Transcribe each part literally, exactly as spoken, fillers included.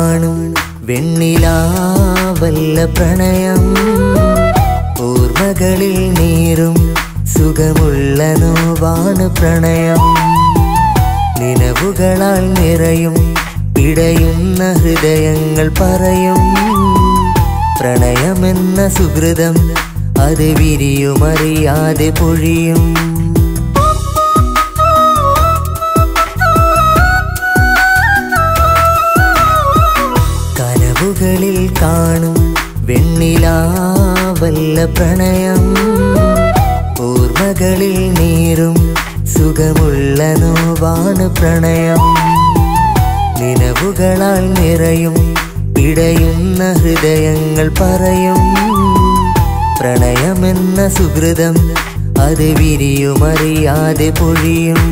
കാണും വെണ്ണിലാവല്ല പ്രണയം ഓർമ്മകളിൽ നീറും സുഖമുള്ള നോവാണ് പ്രണയം നിലവുകളാൽ നിറയും പിടയുന്ന ഹൃദയങ്ങൾ പറയും പ്രണയമെന്ന സുഹൃതം അത് വിരിയുമറിയാതെ പൊഴിയും കനവുകളിൽ കാണും വെണ്ണിലാവല്ല പ്രണയം ഓർമ്മകളിൽ നീറും സുഖമുള്ള നോവാണ് പ്രണയം നിലവുകളാൽ നിറയും പിടയുന്ന ഹൃദയങ്ങൾ പറയും പ്രണയമെന്ന സുഹൃതം അത് വിരിയുമറിയാതെ പൊഴിയും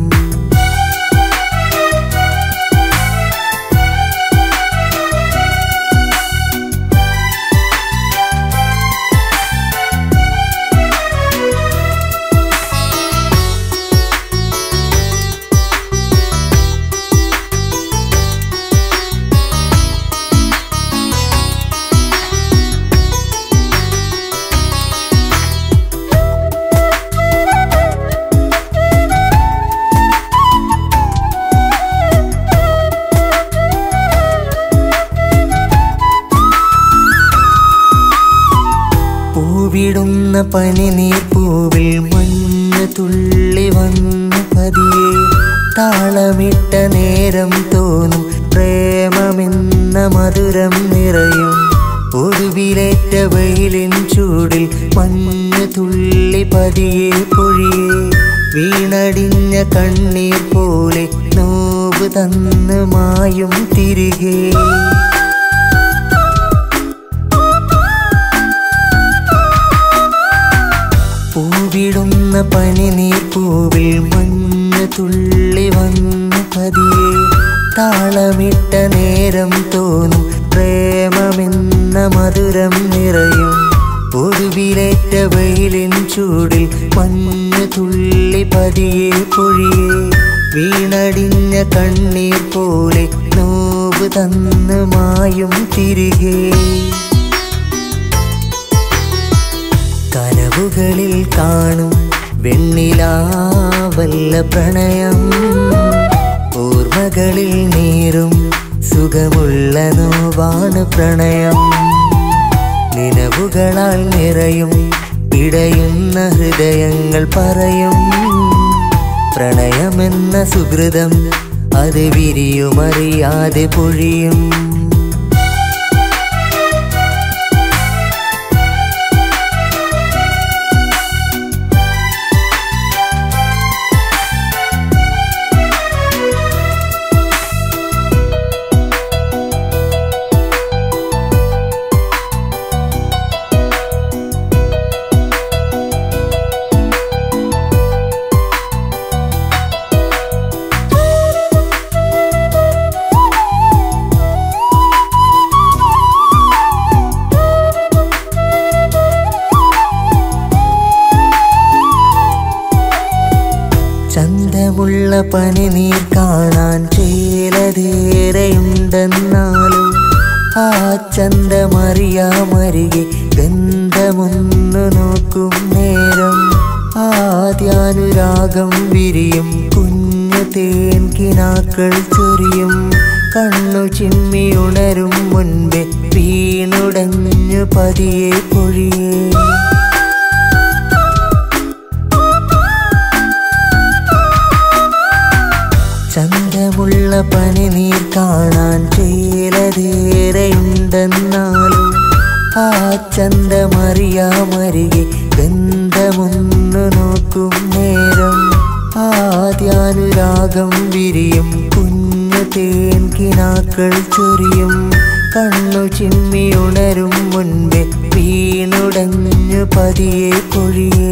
പൂവിടുന്ന പനിനീർ പൂവിൽ മഞ്ഞ തുള്ളി വന്നു പതിയെ താളമിട്ട നേരം തോന്നും പ്രേമമെന്ന മധുരം നിറയും ഒടുവിലേറ്റ വെയിലിൻ ചൂടിൽ മഞ്ഞ തുള്ളി പതിയെ പൊഴിയെ വീണടിഞ്ഞ കണ്ണീർ പോലെ നോവ് തന്ന് മായും തിരികെ പൂവിടുന്ന പനിനീർ പൂവിൽ മഞ്ഞ തുള്ളി വന്നു പതിയെ താളമിട്ട നേരം തോന്നും പ്രേമമെന്ന മധുരം നിറയും ഒടുവിലേറ്റ വെയിലിൻ ചൂടിൽ മഞ്ഞ തുള്ളി പതിയെ പൊഴിയെ വീണടിഞ്ഞ കണ്ണീർ പോലെ നോവ് തന്ന് മായും തിരികെ കനവുകളിൽ കാണും വെണ്ണിലാവല്ല പ്രണയം ഓർമ്മകളിൽ നീറും സുഖമുള്ള നോവാണ് പ്രണയം നിലവുകളാൽ നിറയും പിടയുന്ന ഹൃദയങ്ങൾ പറയും പ്രണയമെന്ന സുഹൃതം അത് വിരിയുമറിയാതെ പൊഴിയും ചന്തമുള്ള പനിനീർ കാണാൻ ചേലതേറെയുണ്ടെന്നാലും ആ ചന്തമറിയാമരികെ ഗന്ധമൊന്നു നോക്കും നേരം ആദ്യാനുരാഗം വിരിയും കുഞ്ഞു തേൻകിനാക്കൾ ചൊരിയും കണ്ണു ചിമ്മിയുണരും മുൻപേ വീണുടഞ്ഞു പതിയെ പൊഴിയേ ചന്തമുള്ള പനിനീർ കാണാൻ ചേലതേറെയുണ്ടെന്നാലും ആ ചന്തമറിയാമരികെ ഗന്ധമൊന്നു നോക്കും നേരം ആദ്യാനുരാഗം വിരിയും കുഞ്ഞു തേൻകിനാക്കൾ ചൊരിയും കണ്ണു ചിമ്മിയുണരും മുൻപേ വീണുടഞ്ഞു പതിയെ പൊഴിയേ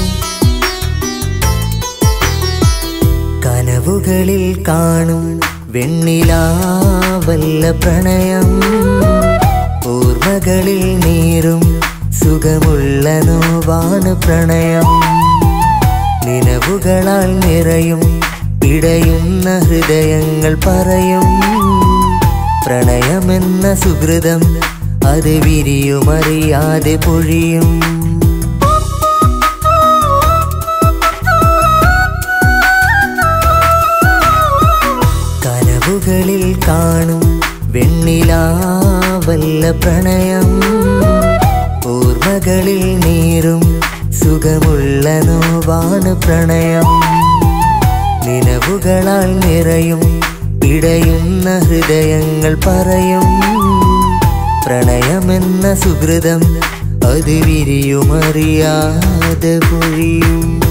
കനവുകളിൽ കാണും വെണ്ണിലാവല്ല പ്രണയം ഓർമ്മകളിൽ നീറും സുഖമുള്ള നോവാണ് പ്രണയം നിലവുകളാൽ നിറയും പിടയുന്ന ഹൃദയങ്ങൾ പറയും പ്രണയമെന്ന സുഹൃതം അത് വിരിയുമറിയാതെ പൊഴിയും. കനവുകളിൽ കാണും വെണ്ണിലാവല്ല പ്രണയം, ഓർമ്മകളിൽ നീറും സുഖമുള്ള നോവാണ് പ്രണയം. നിലവുകളാൽ നിറയും പിടയുന്ന ഹൃദയങ്ങൾ പറയും, പ്രണയമെന്ന സുഹൃതം അത് വിരിയുമറിയാതെ പൊഴിയും.